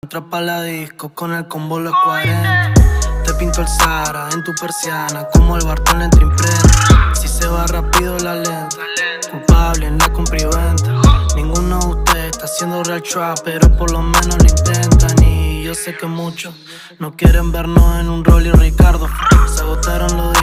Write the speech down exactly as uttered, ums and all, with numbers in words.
Entra pa' la disco con el combo los cuarenta. Te pinto el Sahara en tu persiana, como el Bartol entre imprenta. Si se va rápido la lenta, culpable en la compra y venta. Ninguno de ustedes está haciendo real trap, pero por lo menos lo intentan. Y yo sé que muchos no quieren vernos en un Rolly Ricardo. Se agotaron los